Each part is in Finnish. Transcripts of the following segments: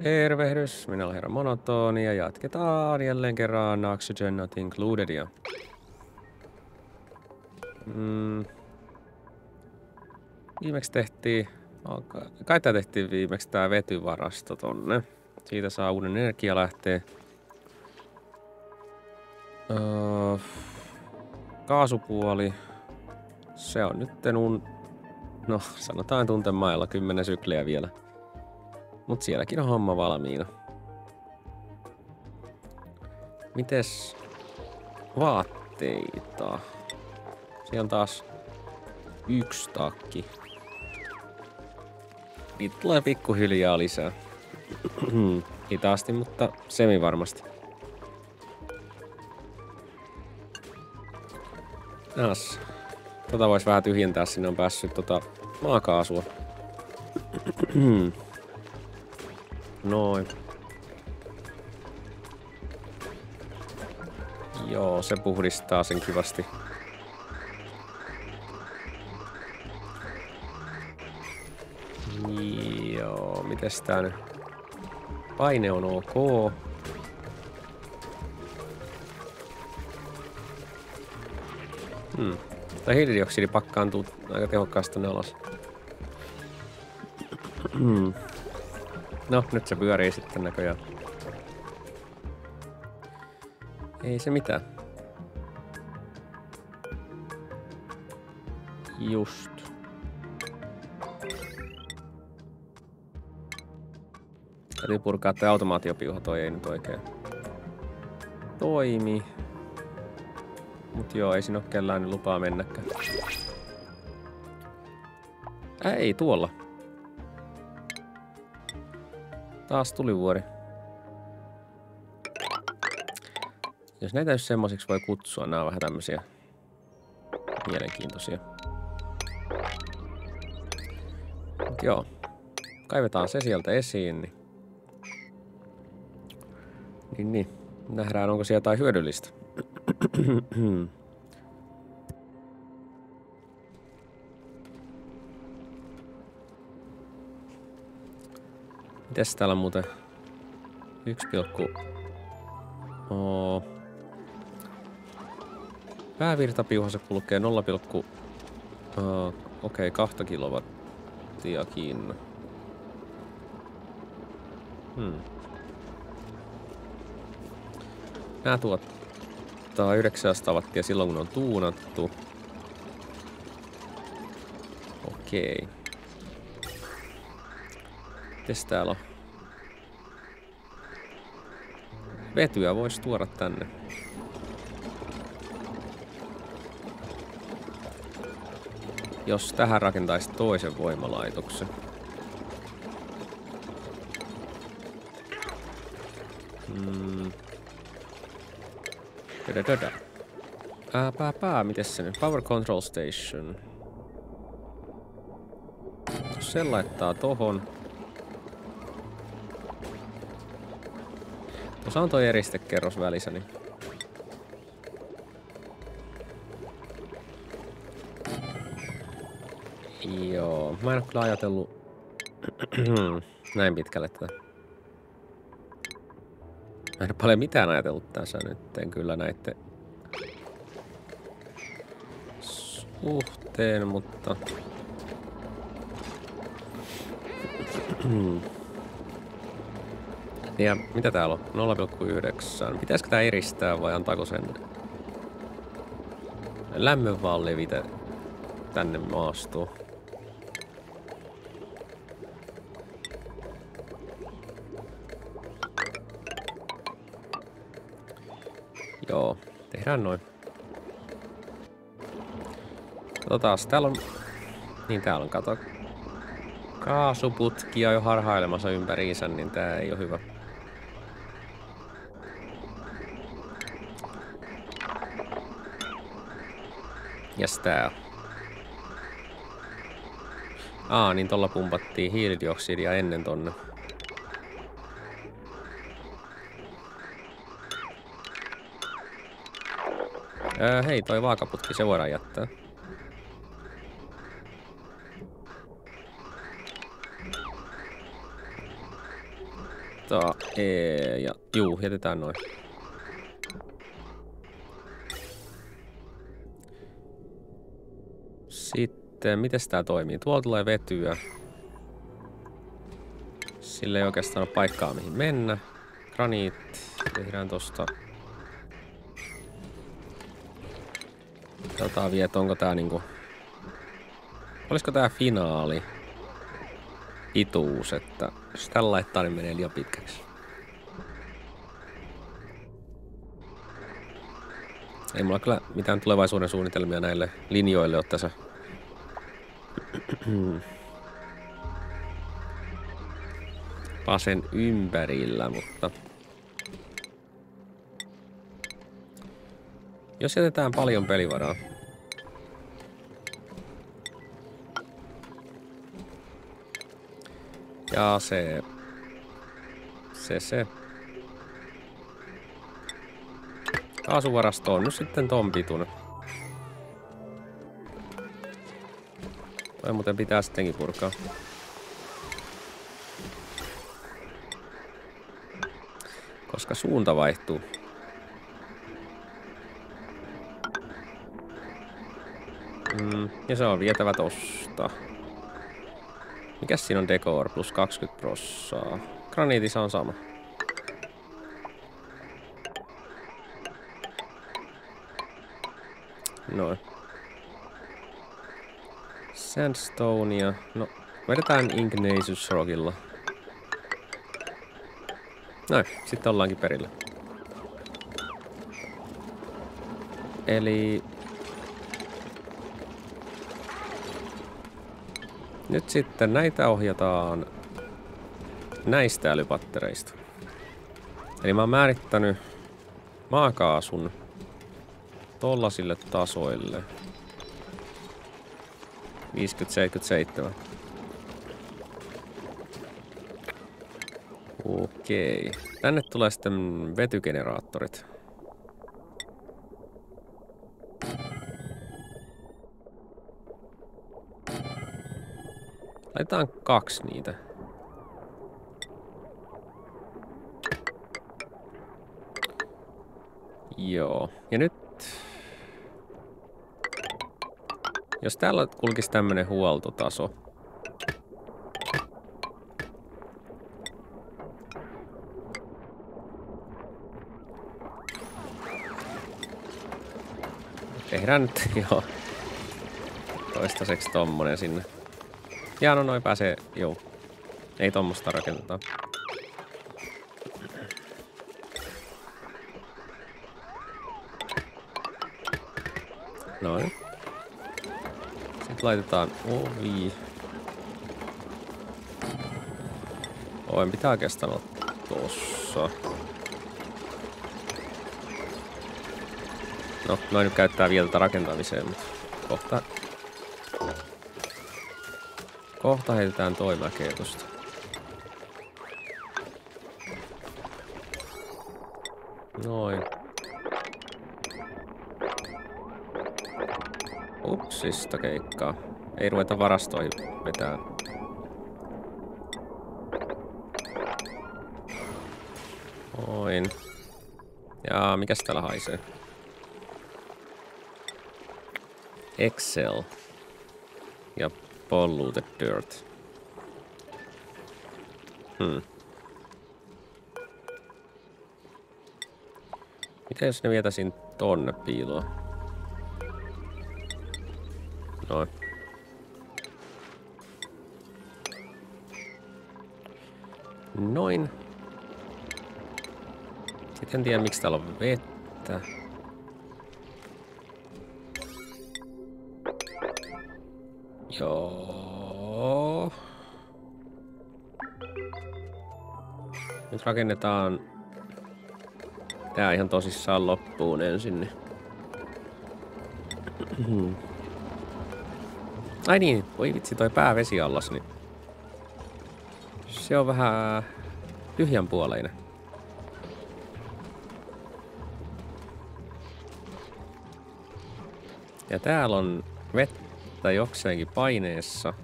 Tervehdys, minä olen herra Monotoni ja jatketaan jälleen kerran Oxygen Not Includedia. Viimeksi tehtiin, kai tää tehtiin viimeksi tää vetyvarasto tonne. Siitä saa uuden energialähteen. Kaasupuoli. Se on nytten no sanotaan tuntemailla 10 sykliä vielä. Mut sielläkin on homma valmiina. Mites vaatteita? Siellä on taas 1 takki. Niitä tulee pikkuhiljaa lisää. Hitaasti, mutta semi-varmasti. Nas. Tota vois vähän tyhjentää, sinne on päässyt maakaasua. Noin. Joo, se puhdistaa sen kivasti. Joo, mites tää nyt? Paine on ok. Tää hiilidioksidi pakkaantuu aika tehokkaasti tonne alas. No, nyt se pyörii sitten näköjään. Ei se mitään. Just. Täytyy purkaa tää automaatiopiuha, toi ei nyt oikein toimi. Mut joo, ei siinä oo kellään lupaa mennäkään. Ei tuolla. Taas tulivuori. Jos näitä jos semmosiksi voi kutsua, nää on vähän tämmösiä mielenkiintoisia. Mut joo. Kaivetaan se sieltä esiin, niin. Nähdään, onko siellä jotain hyödyllistä. Mites täällä on muuten 1, päävirtapiuha se kulkee 0, okei, 2 kilowattiakin. Nää tuottaa 900 wattia silloin kun on tuunattu. Okei. Mites täällä on? Vetyä vois tuoda tänne. Jos tähän rakentaisi toisen voimalaitoksen. Mites se nyt? Power Control Station. Jos sen laittaa tohon. Tuossa on toi eristekerros välissä, niin. Joo, mä en oo kyllä ajatellut näin pitkälle tätä. Mä en oo paljon mitään ajatellut tässä nyt, en kyllä näitte suhteen, mutta ja mitä täällä on? 0,9. Pitäisikö tää eristää vai antaako sen lämmön vaan levitä tänne maastoon? Joo, tehdään noin. Katsotaas, täällä on. Niin täällä on, kato. Kaasuputkia jo harhailemassa ympäriinsä, niin tää ei oo hyvä. Jäs tää on. Niin tolla pumpattiin hiilidioksidia ennen tonne. Hei, toi vaakaputki, se voidaan jättää. Ja juu, jätetään noin. Sitten, miten tää toimii? Tuolta tulee vetyä. Sillä ei oikeastaan ole paikkaa mihin mennä. Graniitti. Tehdään tosta. Katsotaan vielä, että onko tää niinku... Olisiko tää finaali? Ituus, että jos tällä laittaa, niin menee liian pitkäksi. Ei mulla kyllä mitään tulevaisuuden suunnitelmia näille linjoille ole tässä. Pasen ympärillä, mutta... Jos jätetään paljon pelivaraa. Ja se. Kaasuvarasto on nyt sitten ton pituinen. Toi muuten pitää sittenkin purkaa. Koska suunta vaihtuu. Ja se on vietävä tosta. Mikäs siinä on decor plus 20%? Graniitissa on sama. Noin. Sandstonea. No, vedetään Igneous Rockilla. Noin, sitten ollaankin perillä. Eli... Nyt sitten näitä ohjataan näistä älypattereista. Eli mä oon määrittänyt maakaasun tollasille tasoille. 50-77. Okei. Tänne tulee sitten vetygeneraattorit. Laitetaan 2 niitä. Joo. Ja nyt... Jos täällä kulkisi tämmönen huoltotaso. Tehdään nyt joo. Toistaiseksi tommonen sinne. Ja no noin pääsee, joo. Ei tommosta rakennetaan. Noin. Sitten laitetaan ovi. Oven pitää oikeastaan olla tossa. No, noin nyt käyttää vielä tätä rakentamiseen, mutta kohta heitetään toi mäkeä tosta. Noin. Upsista keikkaa. Ei ruveta varastoihin vetää. Noin. Ja mikäs täällä haisee? Excel. Ja polluted dirt. Mitä jos ne vietäisin tonne piiloon? Noin. Noin. Sitten en tiedä miksi täällä on vettä. Joo. Nyt rakennetaan tää ihan tosissaan loppuun ensin. Ai niin, voi vitsi toi päävesiallas, niin se on vähän tyhjänpuoleinen. Ja täällä on vettä jokseenkin paineessa.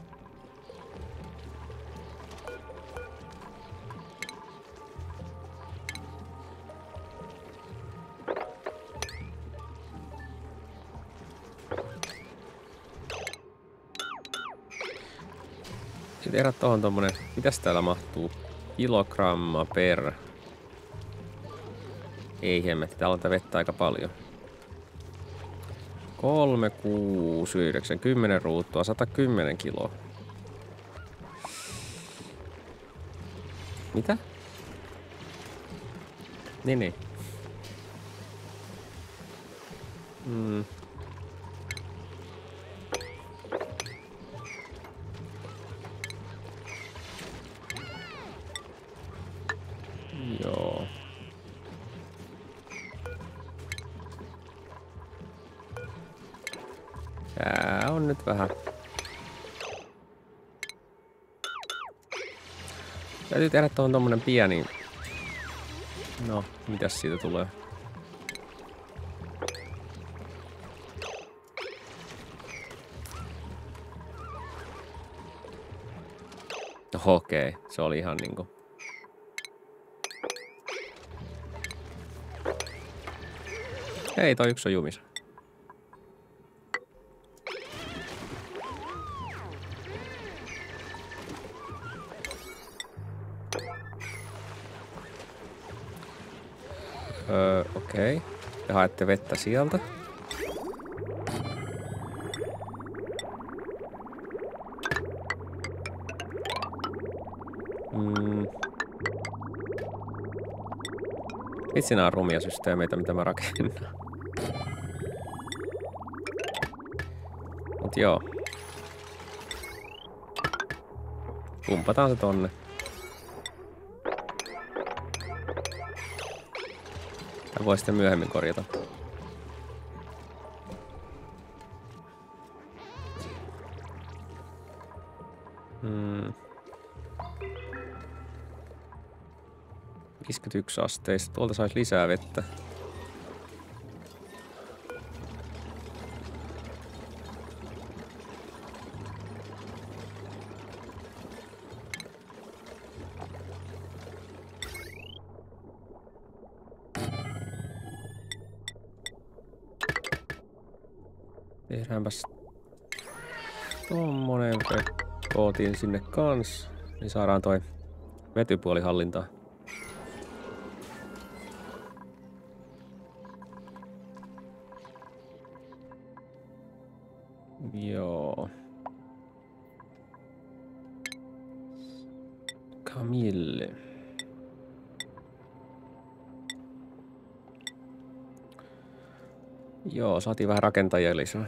Sitten erät tohon tommonen, mitäs täällä mahtuu? Kilogramma per. Ei hemmetti, täällä on vettä aika paljon. 3, 6, 9, 10 ruutua, 110 kiloa. Mitä? Niin. Joo. Tää on nyt vähän. Täytyy tehdä tuohon tommonen pieni. No, mitäs siitä tulee? Okei, se oli ihan niinku. Hei, toi yksi on jumissa. Okei. Te haette vettä sieltä. Vitsi, nää on rumia systeemeitä, mitä mä rakennan. Mut joo. Pumpataan se tonne. Tää voi sitten myöhemmin korjata. Hmm. 51 asteista. Tuolta saisi lisää vettä. Tehdäänpäs tommonen, kootiin sinne kans, niin saadaan toi vetypuoli hallintaan. Joo. Camille. Joo, saatiin vähän rakentajia lisää.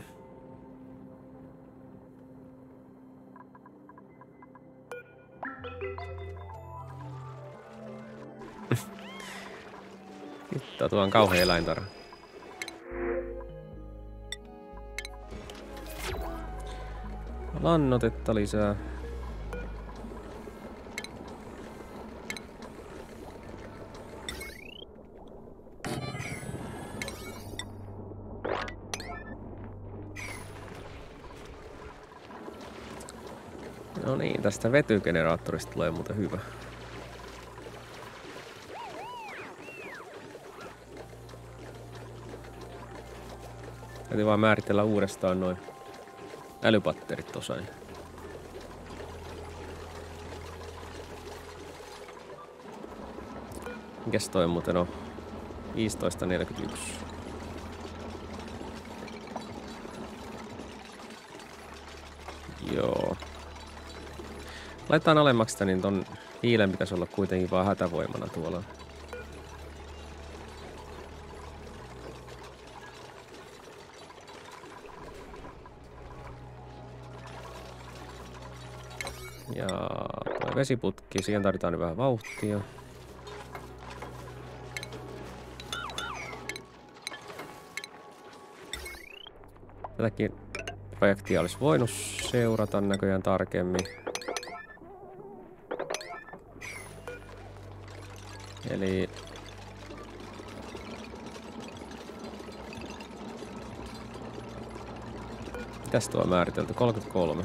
Hitto, tuo on kauhea eläintarha. Lannotetta lisää. No niin, tästä vetygeneraattorista tulee muuten hyvä. Täytyy vaan määritellä uudestaan noin älypatterit osain. Mikäs toi muuten on? 15.41. Joo. Laitetaan alemmaksi sitä, niin ton hiilen pitäisi olla kuitenkin vaan hätävoimana tuolla. Ja tuo vesiputki, siihen tarvitaan nyt vähän vauhtia. Tätäkin projektia olisi voinut seurata näköjään tarkemmin. Eli mitäs tuo on määritelty? 33.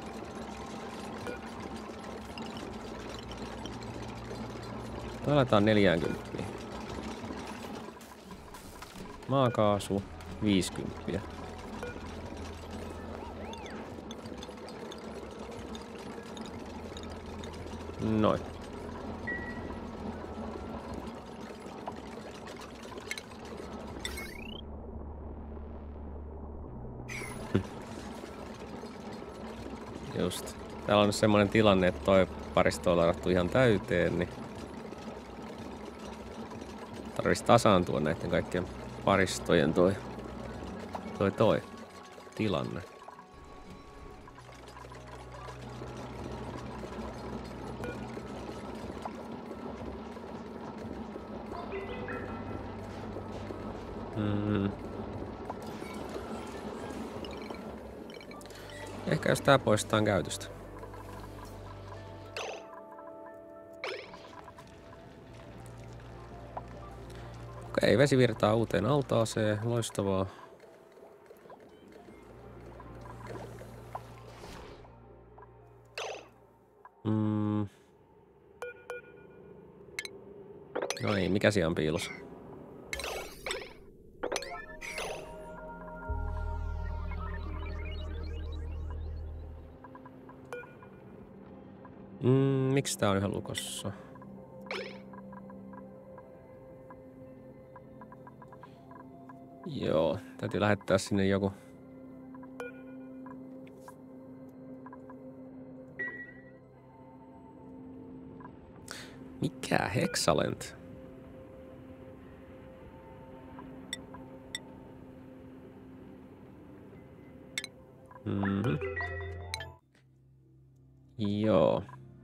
Laitetaan 40. Maakaasu 50. Noin. Just. Täällä on nyt semmonen tilanne, että toi paristo on ladattu ihan täyteen, niin tarvitsisi tasaantua näiden kaikkien paristojen toi tilanne. Ehkä jos tää poistetaan käytöstä. Okei, vesi virtaa uuteen altaaseen. Loistavaa. No niin, mikä siellä on piilossa? Miksi tää on yhä lukossa? Joo, täytyy lähettää sinne joku. Mikä Hexalent? Joo.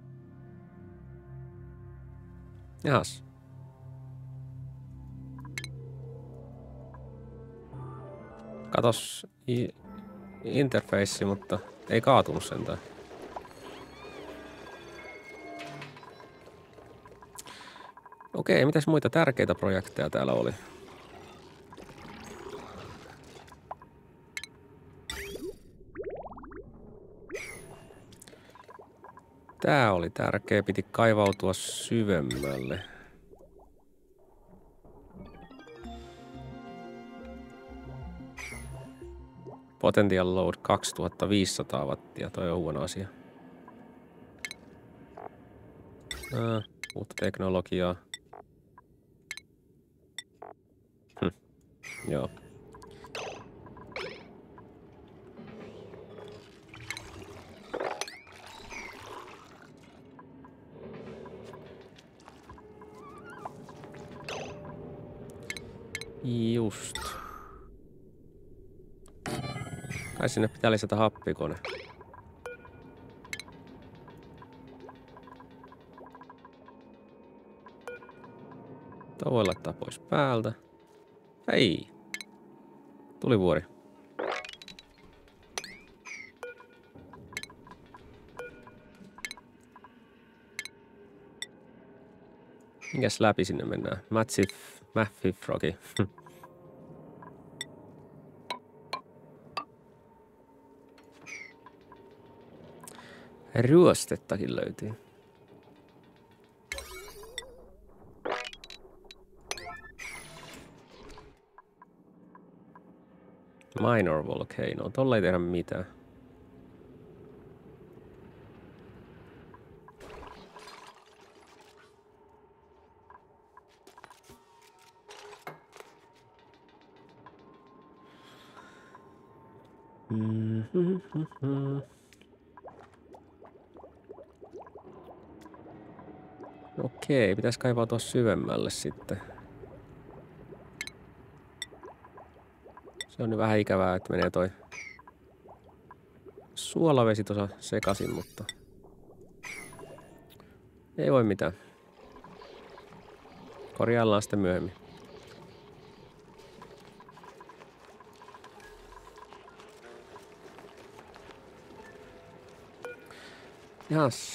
Jahas. Katos interface, mutta ei kaatunut sentään. Okei, mitäs muita tärkeitä projekteja täällä oli? Tää oli tärkeä, piti kaivautua syvemmälle. Potential load 2500 wattia, toi on huono asia. Uutta teknologiaa. Joo. Just. Kai sinne pitää lisätä happikone. Tuo voi laittaa pois päältä. Hei! Tulivuori. Minkäs läpi sinne mennään? Massive Froggy. Ruostettakin löytyy. Minor Volcano. Tolla ei tehdä mitään. Okei, pitäisi kaivautua syvemmälle sitten. Se on nyt vähän ikävää, että menee toi suolavesi tuossa sekaisin, mutta ei voi mitään. Korjaillaan sitten myöhemmin. Jas.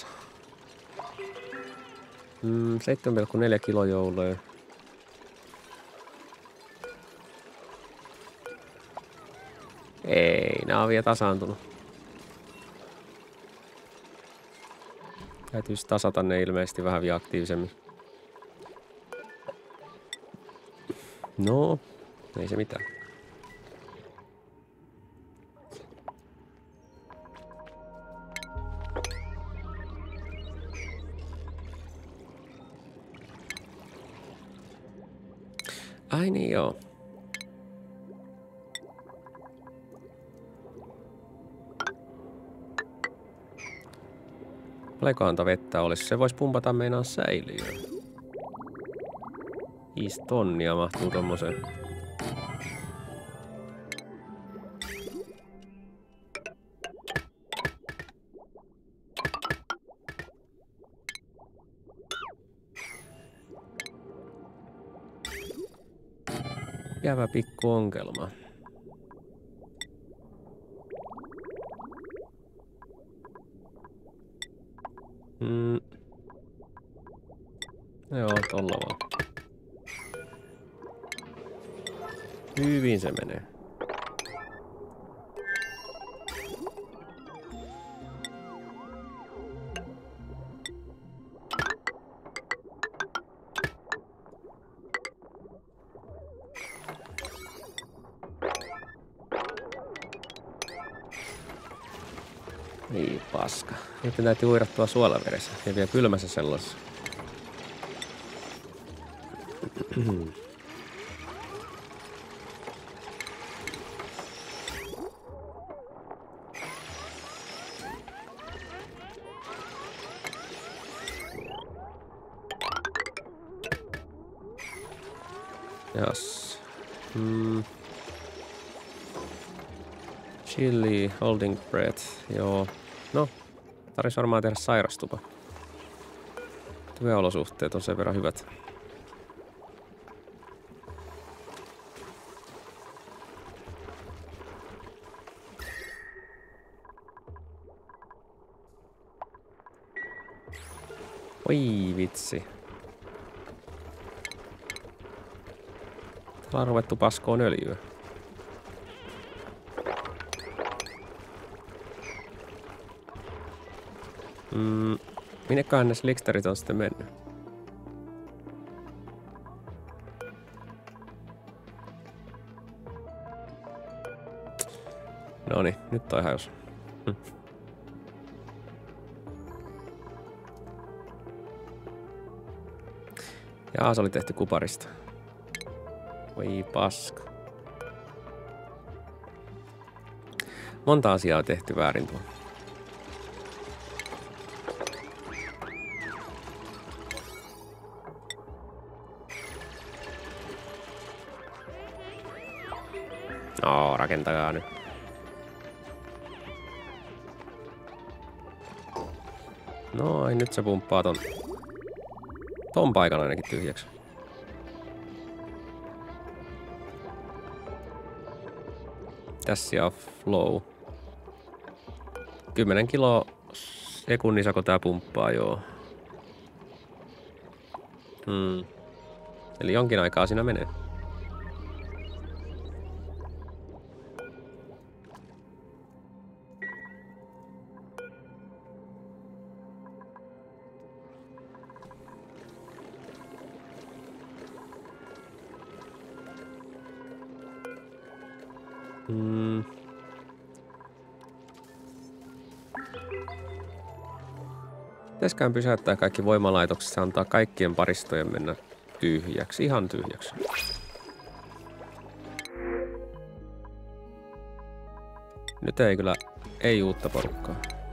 7,4 kilojouleja. Ei, nää on vielä tasaantunut. Täytyisi tasata ne ilmeisesti vähän vielä aktiivisemmin. No, ei se mitään. Ai niin joo. Paljonkohan vettä olisi? Se voisi pumpata meinaan säiliöön. 5 tonnia mahtuu tommoseen. Ikävä pikku ongelma. Joo, tolla vaan. Hyvin se menee. Niin paska. Nyt täytyy uirattua suolavedessä ja vielä kylmässä sellaisessa. Jas. Chili, holding breath. Joo. No, tarvitsisi varmaan tehdä sairastupa. Työolosuhteet on sen verran hyvät. Oi vitsi. Täällä on ruvettu paskoon öljyä. Minneköhän ne sliksterit on sitten mennyt? Noniin, nyt on hajos. Jaa, se oli tehty kuparista. Oi paska. Monta asiaa on tehty väärin tuolla. No, rakentakaa nyt. No, ei nyt se pumppaa ton paikan ainakin tyhjäksi. Tässä on flow. 10 kiloa sekunnissa, kun tää pumppaa, joo. Eli jonkin aikaa siinä menee. Pitäisikään pysäyttää kaikki voimalaitokset, se antaa kaikkien paristojen mennä tyhjäksi, ihan tyhjäksi. Nyt ei kyllä, ei uutta porukkaa.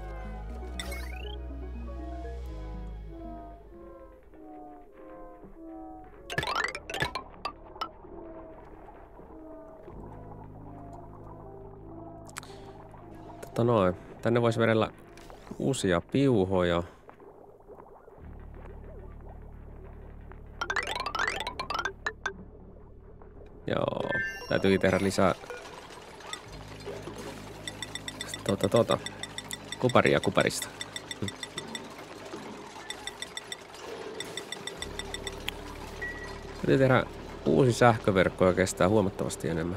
Noin, tänne voisi vedellä uusia piuhoja. Joo, täytyykin tehdä lisää kuparia kuparista. Täytyy tehdä uusi sähköverkko, joka kestää huomattavasti enemmän.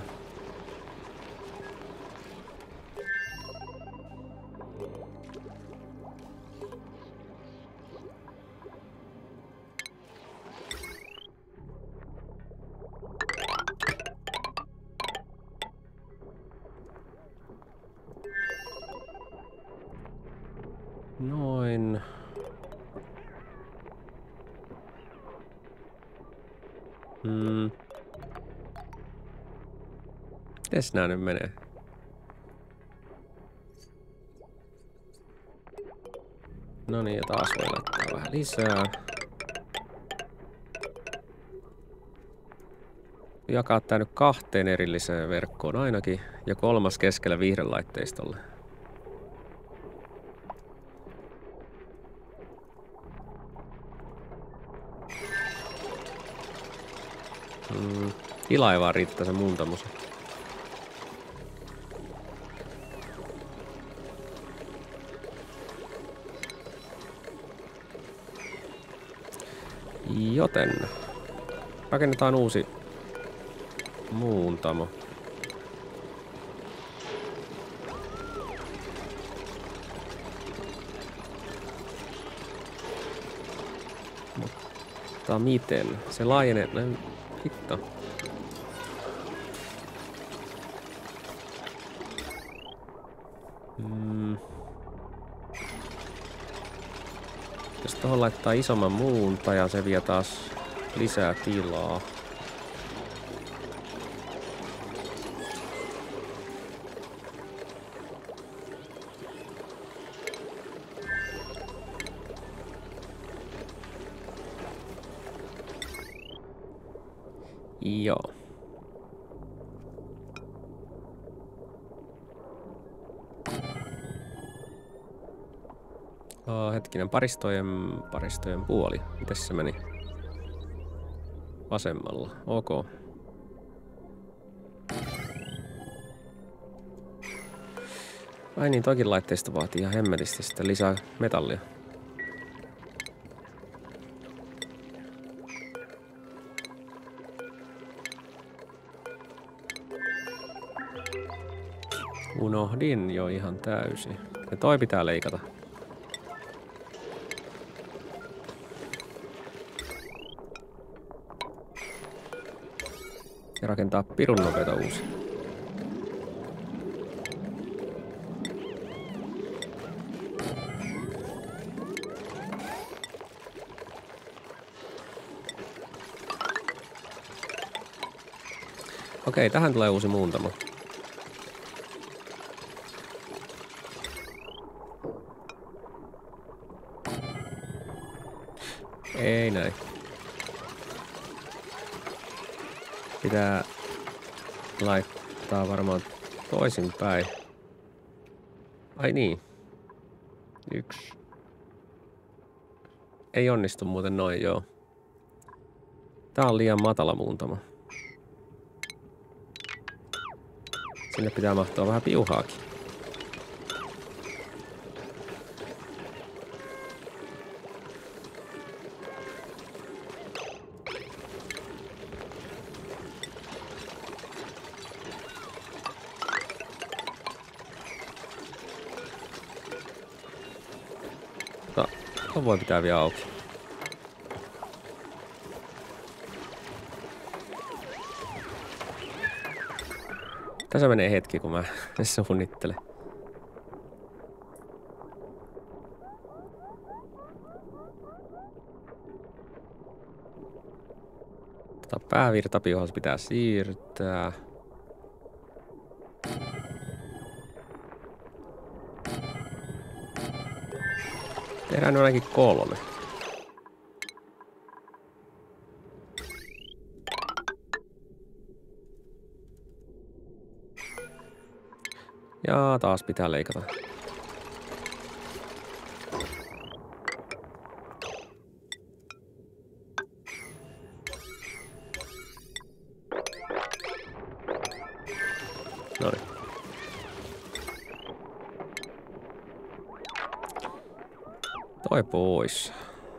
Noin. Mites nää nyt menee? No niin, ja taas voi laittaa vähän lisää. Jakaa tää nyt 2 erilliseen verkkoon ainakin. Ja 3 keskellä viihdelaitteistolle. Tila ei vaan riittää se muuntamus. Joten rakennetaan uusi muuntamo. Mutta miten? Se laajenee... Hitto. Jos tuohon laittaa isomman muuntajan, se vie taas lisää tilaa. Joo. Hetkinen, paristojen puoli. Mites se meni? Vasemmalla. Ok. Ai niin, toikin laitteisto vaatii ihan hemmetisti sitten lisää metallia. Unohdin jo ihan täysin. Ja toi pitää leikata. Ja rakentaa pirun nopeita uusia. Okei, tähän tulee uusi muuntamo. Ei näin. Pitää laittaa varmaan toisinpäin. Ai niin. 1. Ei onnistu muuten noin, joo. Tää on liian matala muuntama. Sinne pitää mahtua vähän piuhaakin. Tuo voi pitää vielä auki. Tässä menee hetki, kun mä suunnittelen. Päävirtapihos pitää siirtää. Tehdään nyt ainakin 3. Ja taas pitää leikata. Noin. Toi pois.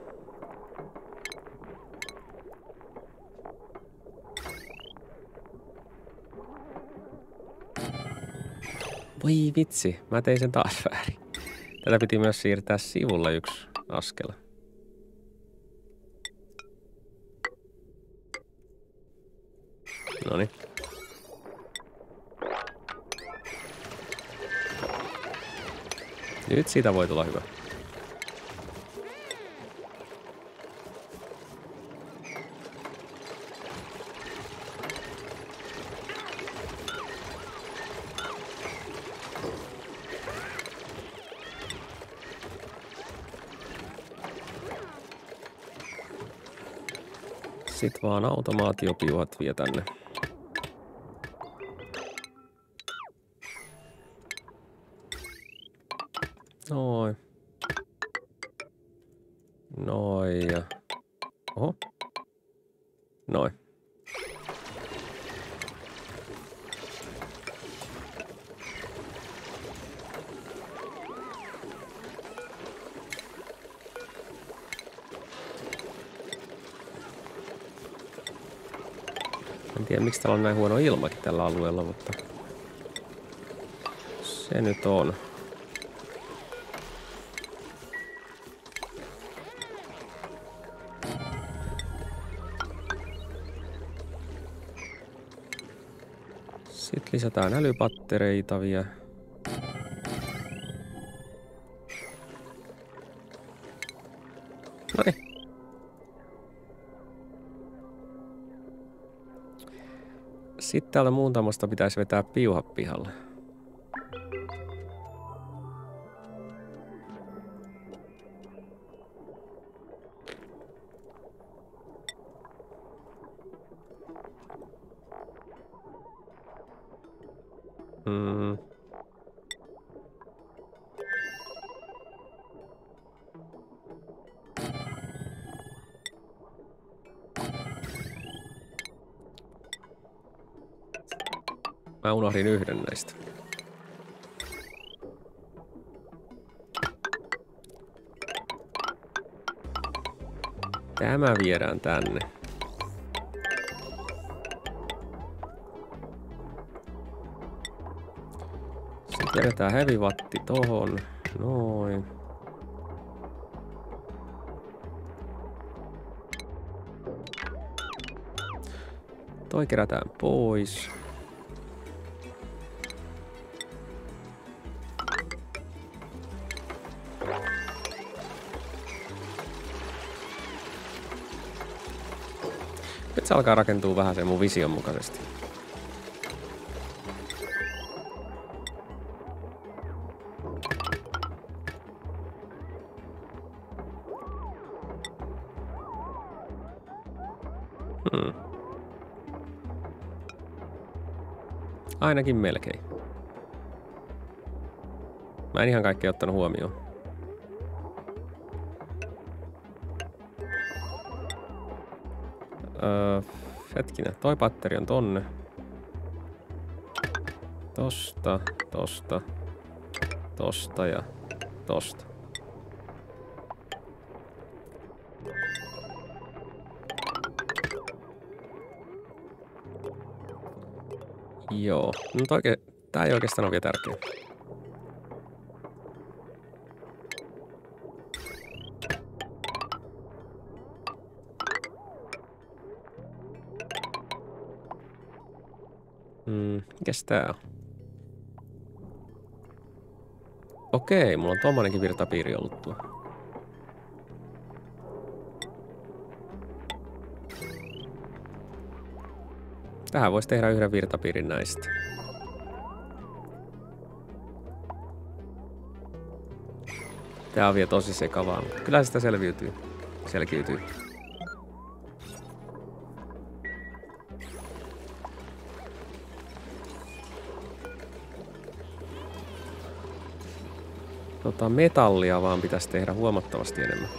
Voi vitsi, mä tein sen taas väärin. Tätä piti myös siirtää sivulla 1 askel. Noniin. Nyt siitä voi tulla hyvä. Sit vaan automaatiopiuhat vie tänne. Noin. Noin ja... Oho. Noin. En tiedä miksi täällä on näin huono ilmakin tällä alueella, mutta... Se nyt on. Sitten lisätään älypattereita vielä. Noniin. Sitten täällä muuntamasta pitäisi vetää piuhat pihalle. Mä unohdin yhden näistä. Tämä viedään tänne. Sitten vedetään heavy watti tohon. Noin. Toi kerätään pois. Nyt se alkaa rakentua vähän sen mun vision mukaisesti. Ainakin melkein. Mä en ihan kaikkea ottanut huomioon. Hetkinen, toi patteri on tonne. Tosta, tosta, tosta ja tosta. Joo, nyt oikein, tää ei oikeastaan ole vielä tärkeä. Mikäs tää on? Okei, mulla on tommonenkin virtapiiri ollut tuo. Tähän voisi tehdä yhden virtapiirin näistä. Tää on vielä tosi sekavaa, mutta kyllä sitä selkiytyy. Metallia vaan pitäisi tehdä huomattavasti enemmän.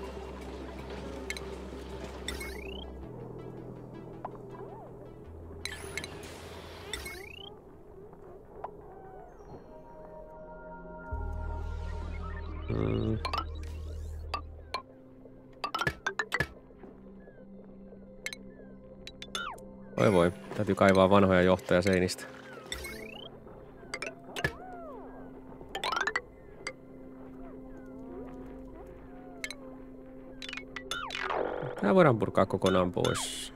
Voi, täytyy kaivaa vanhoja johtoja seinistä. Tää voidaan purkaa kokonaan pois.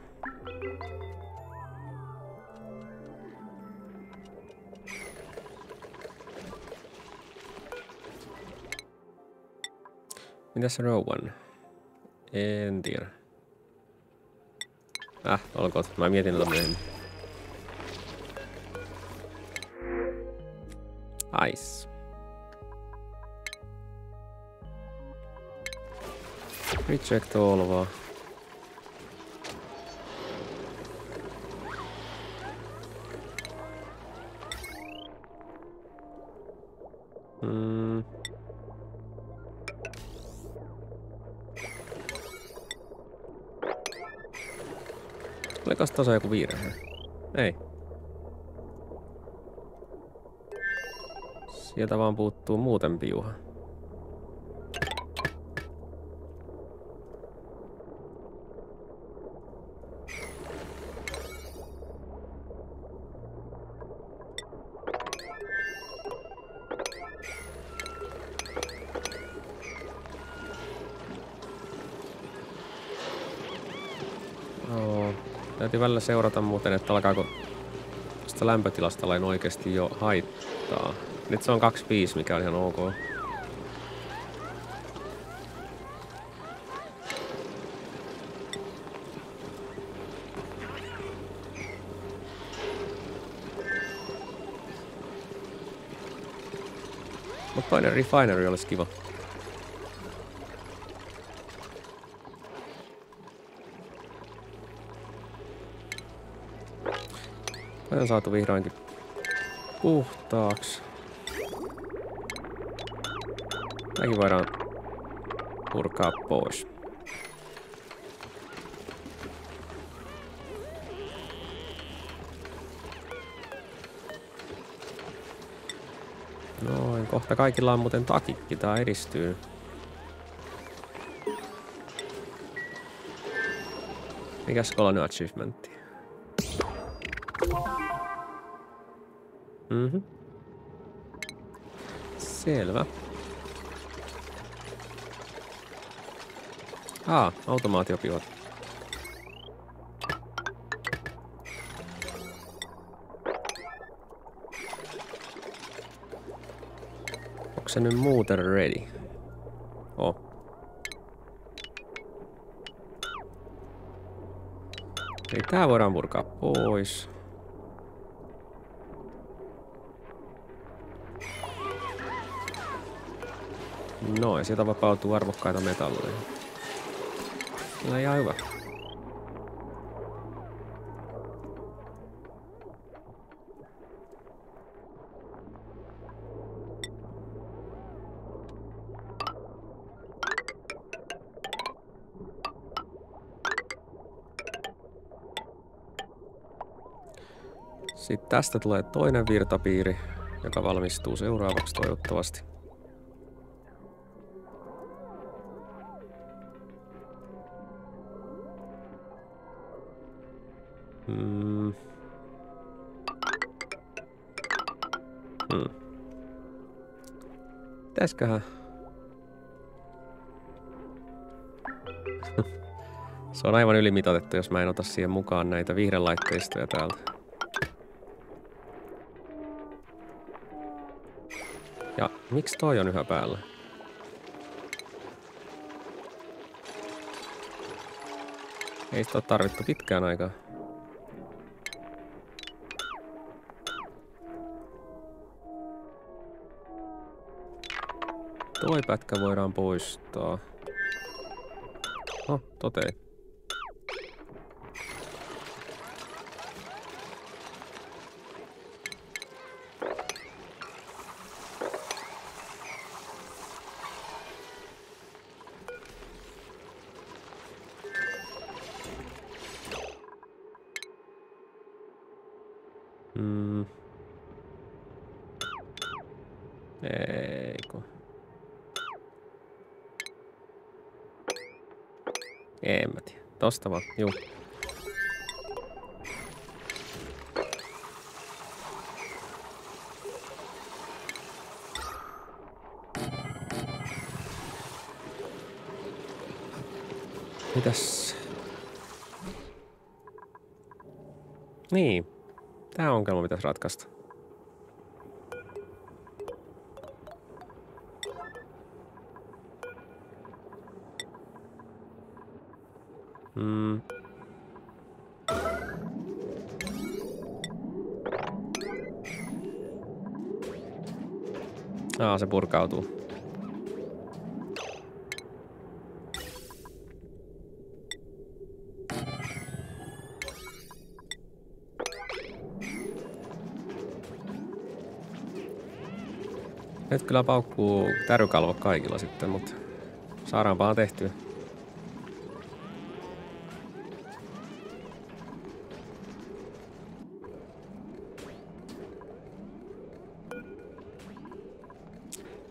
Mitäs Rowan? En tiedä. Olkoon. Mä mietin tätä myöhemmin. Ice. Reject all vaan. Olikos tossa joku virhe? Ei. Sieltä vaan puuttuu muuten piuha. Täytyy välillä seurata muuten, että alkaako tästä lämpötilasta olla oikeasti jo haittaa. Nyt se on 25, mikä on ihan ok. Mutta toinen refinery olisi kiva. On saatu vihdoinkin puhtaaksi. Nämäkin voidaan purkaa pois. Noin, kohta kaikilla on muuten takikki, tää edistyy. Mikäs Colonial Achievementti? Selvä. Automaatiopivot. Onko se nyt muuten ready? Eli tää voidaan purkaa pois. Noin, sieltä vapautuu arvokkaita metalleja. Kyllä ihan hyvä. Sitten tästä tulee toinen virtapiiri, joka valmistuu seuraavaksi toivottavasti. Pitäisköhän? Se on aivan ylimitoitettu, jos mä en ota siihen mukaan näitä vihrelaitteistoja täältä. Ja miksi toi on yhä päällä? Ei sitä ole tarvittu pitkään aikaa. Toi pätkä voidaan poistaa. Totei. Eikö? En mä tiedä. Tosta vaan, juu. Mitäs? Niin. Tää ongelma pitäisi ratkaista. Se purkautuu. Nyt kyllä paukkuu tärykalvo kaikilla sitten, mutta saadaanpahan tehtyä.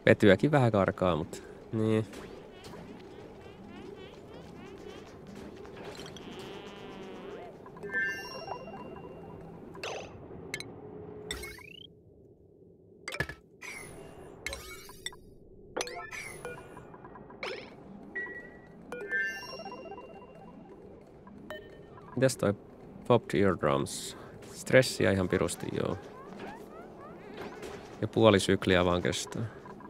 Vetyäkin vähän karkaa, mutta niin. Mitäs toi Popped Eardrums? Stressiä ihan pirusti, joo. Ja puoli sykliä vaan kestää.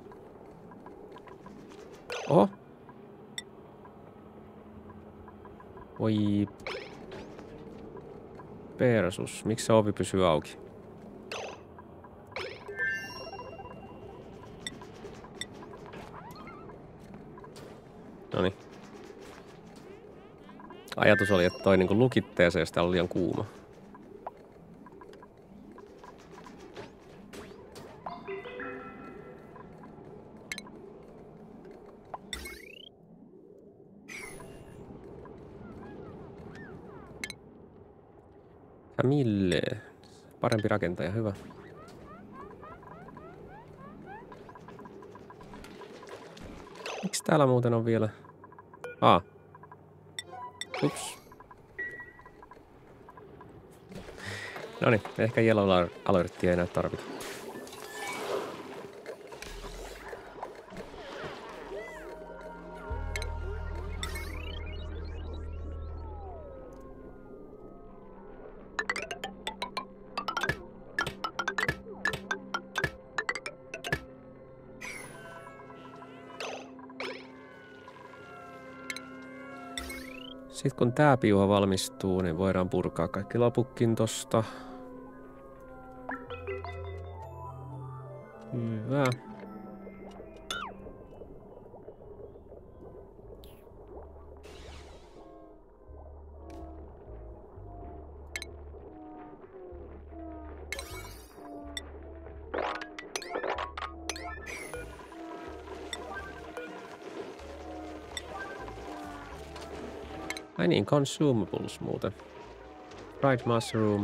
Oho! Voi... Persus, miksi se ovi pysyy auki? Noniin. Ajatus oli, että toi niinku lukitteeseen, jos täällä oli liian kuuma. Mille? Parempi rakentaja, hyvä. Miksi täällä muuten on vielä? Ups. Noniin, ehkä Yellow Alerttia ei enää tarvita. Sitten kun tää piuha valmistuu, niin voidaan purkaa kaikki loputkin tosta. Hyvä. Ai niin, consumables muuten. Fried mushroom.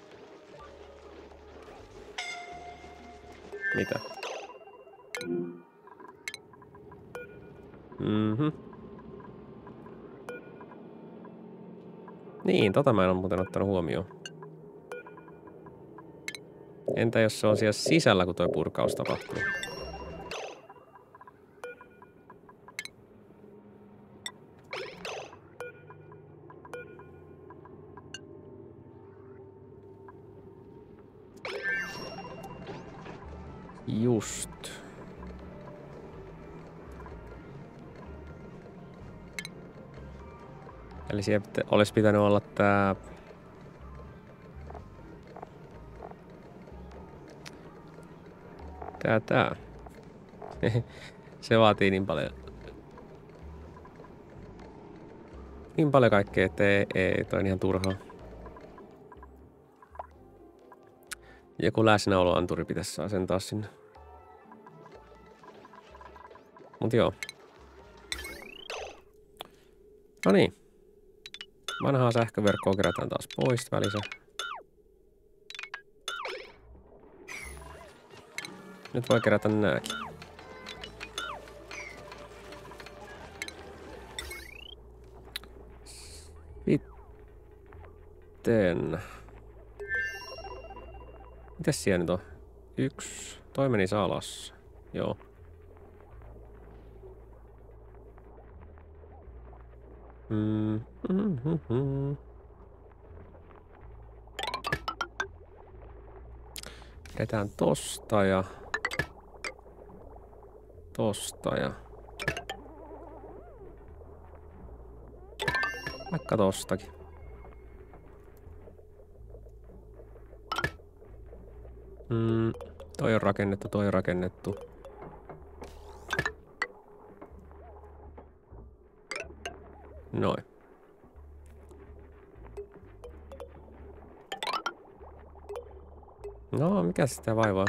Mitä? Niin, tota mä en ole muuten ottanut huomioon. Entä jos se on siellä sisällä, kun toi purkaus tapahtuu? Just. Eli siellä olisi pitänyt olla tää... Tää. Se vaatii niin paljon... Niin paljon kaikkea, että ei toi on ihan turhaa. Joku läsnäoloanturi pitäisi asentaa sinne. Mut joo. No niin. Vanhaa sähköverkkoa kerätään taas pois välissä. Nyt voi kerätä nääkin. Sitten... Mitäs siellä nyt on? 1. Toi meni alas. Joo. Pidetään tosta ja... Tosta ja... Vaikka tostakin. Toi on rakennettu, toi on rakennettu. Noin. No, mikä sitä vaivaa?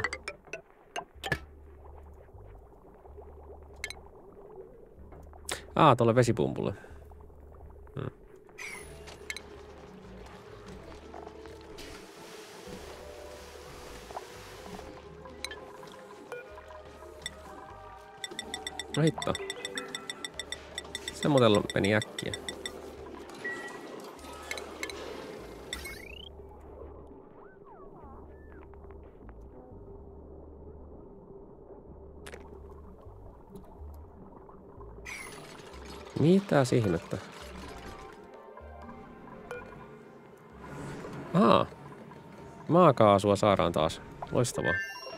Tuolle vesipumpulle. No hitto. Se muuten meni äkkiä. Mitä ihmettä? Ahaa. Maakaasua saadaan taas. Loistavaa.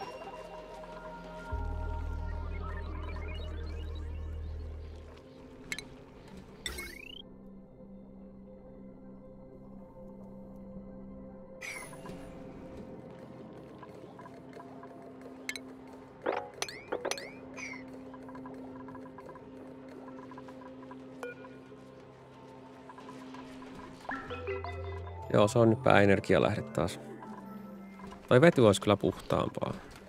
Joo, se on nyt pääenergialähde taas. Toi vety olisi kyllä puhtaampaa.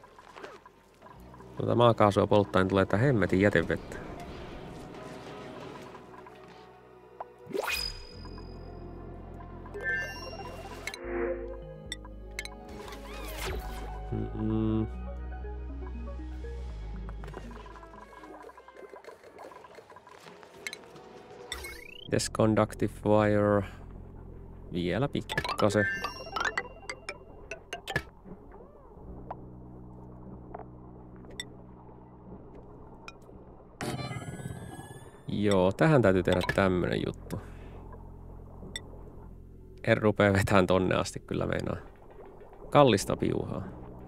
Tuota maakaasua polttaen tulee tää hemmetin jätevettä. Conductive wire. Vielä pikkasen. Joo, tähän täytyy tehdä tämmönen juttu. En rupea vetämään tonne asti kyllä meinaa. Kallista piuhaa.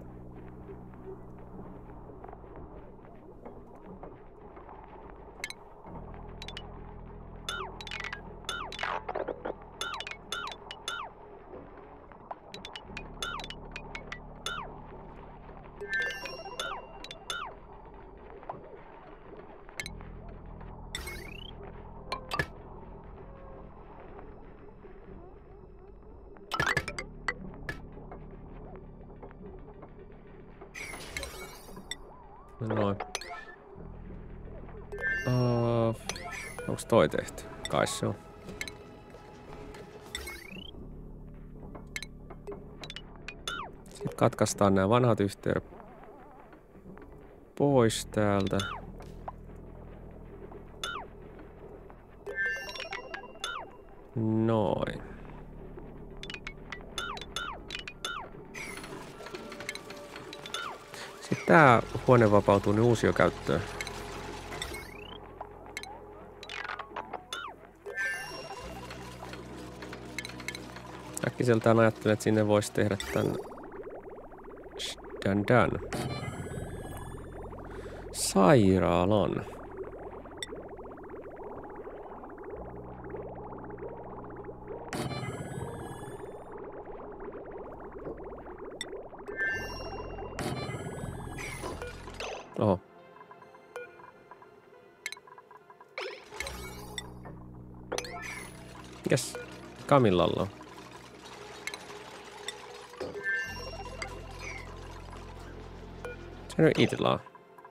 Noin. Onks toi tehty? Kai se on. Sitten katkaistaan nämä vanhat yhteydet pois täältä. Noin. Sitten tää huone vapautuu nyt uusiokäyttöön. Äkkiseltään ajattelen, että sinne voisi tehdä tän sairaalan. Oho. Jes, Kamillalla on. Se on Itlaa.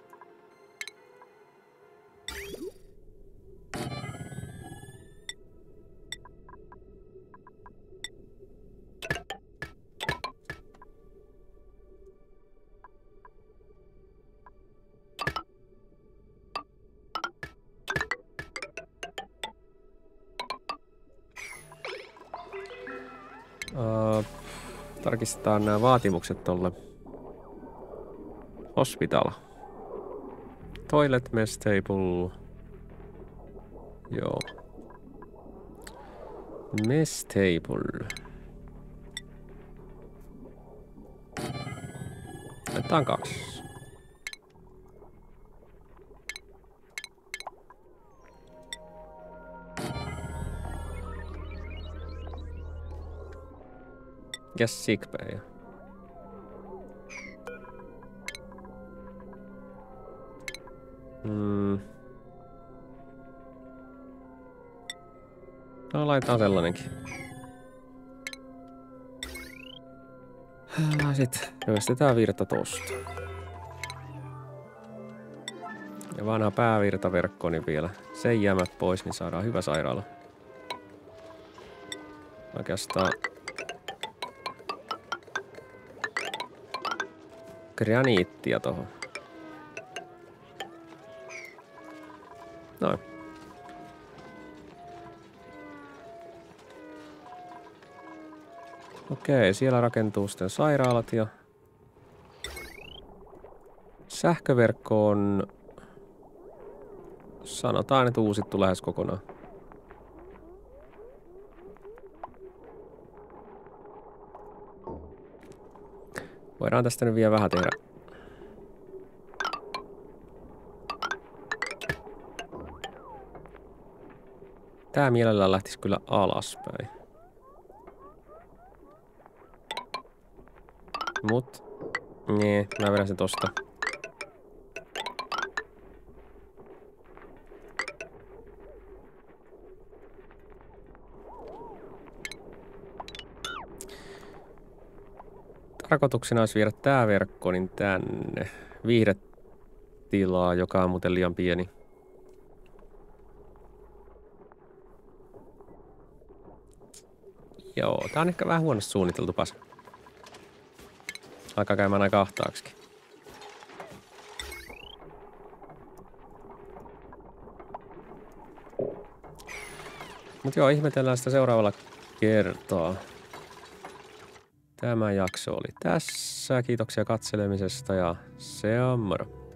Tarkistetaan nämä vaatimukset tolle hospital. Toilet, mess table. Joo. Mess table. Otetaan 2. Ja sickbay. No, laitetaan sellainenkin. Sitten ryöstetään virta tosta. Ja vanha päävirtaverkko, niin vielä sen jäämät pois, niin saadaan hyvä sairaala. Oikeastaan graniittia tohon. Noin. Okei, siellä rakentuu sitten sairaalat ja sähköverkko on, sanotaan, että uusittu lähes kokonaan. Voidaan tästä nyt vielä vähän tehdä. Tää mielellään lähtisi kyllä alaspäin. Mut, niin, mä vedän sen tosta. Tarkoituksena olisi viedä tää verkko niin tänne. Viihdetilaa, joka on muuten liian pieni. Joo, tää on ehkä vähän huonosti suunniteltu pas. Alkaa käymään aika ahtaaksikin. Mut joo, ihmetellään sitä seuraavalla kertaa. Tämä jakso oli tässä. Kiitoksia katselemisesta ja se on moro.